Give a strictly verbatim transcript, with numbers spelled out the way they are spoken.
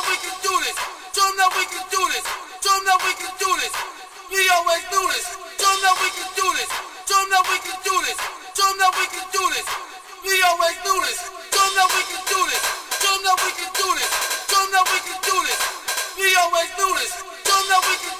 we can do this. Show them that we can do this. Show them that we can do this. We always do this. Show them that we can do this. Show them that we can do this. Show them that we can do this. We always do this. Show them that we can do this. Show them that we can do this. Show them that we can do this. We always do this. Show them that we can